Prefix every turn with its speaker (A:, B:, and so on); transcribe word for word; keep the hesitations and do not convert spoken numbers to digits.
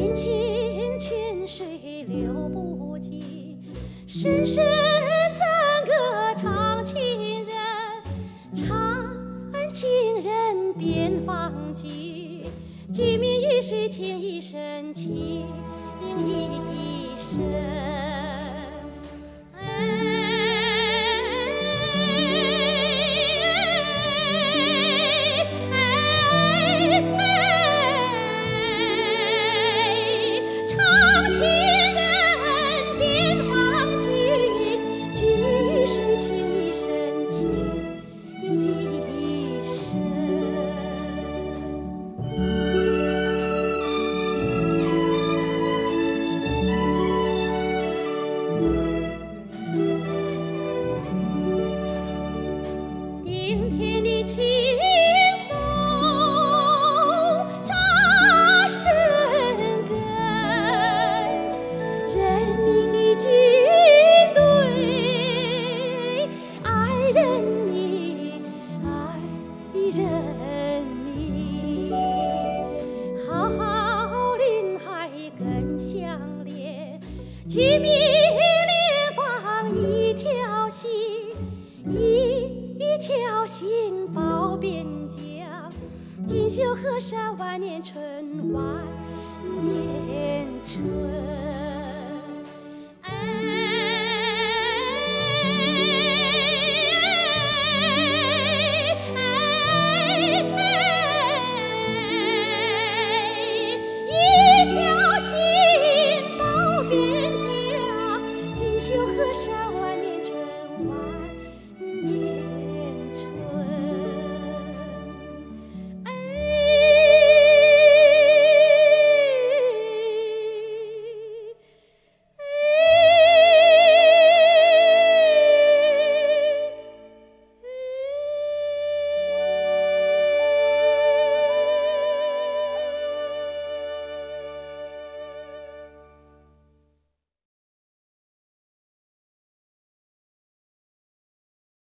A: 阴晴泉水流不尽，声声赞歌唱情人，唱情人边防居，居民鱼水情一生，情一生。顶天的青松扎深根，人民的军队爱人民，爱人民，浩浩林海更相连，居民联防一条心，一一条心保边疆，锦绣河山万年春，万年春。